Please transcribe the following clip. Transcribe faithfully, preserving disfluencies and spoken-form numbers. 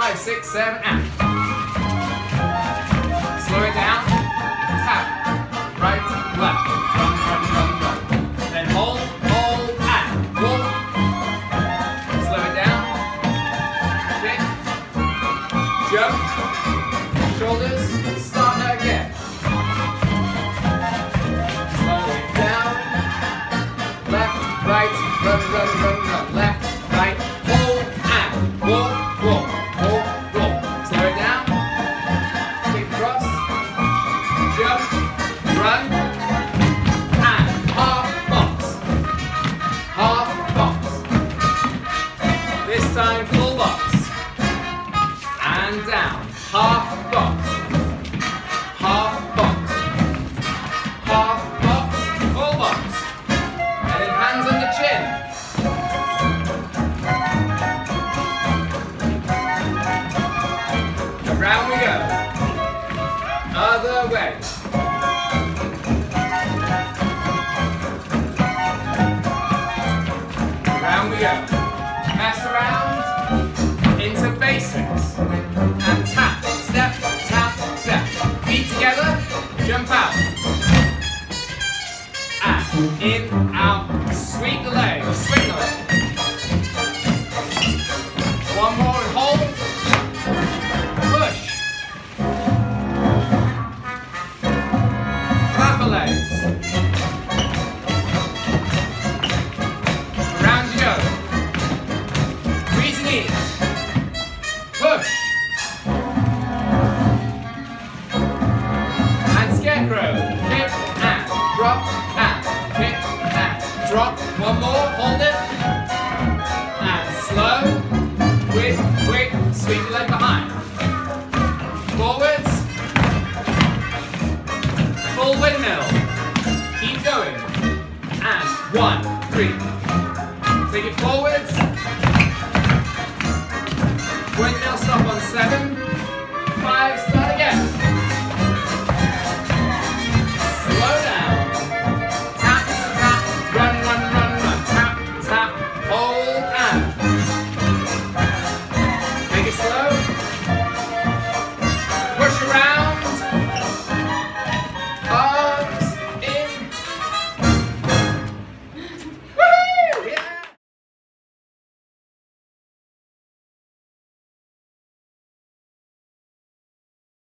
five, six, seven, and. Slow it down. Tap. Right, left. Run, run, run, run. Then hold, hold, and walk. Slow it down. Kick. Jump. Shoulders. Start again. Slow it down. Left, right, run, run, run, run. Left, right, hold, and walk, walk, walk, walk. Slow it down. Kick across. Jump. Run. And half box. Half box. This time full box. And down. Half box. Half box. Half box. Full box. And then hands on the chin. Around we go. Other way. Around we go. Mess around into basics. And tap, step, tap, step. Feet together, jump out. And in, out, sweep the leg, or swing the leg. One more and hold. Push. Flap the legs. Around you go. Breathing in. Push. And scarecrow. Kick and drop and kick and drop. One more. Hold it. And slow. Quick, quick. Sweep your leg behind. Forwards. Full windmill. Keep going. And one, three. Take it forwards.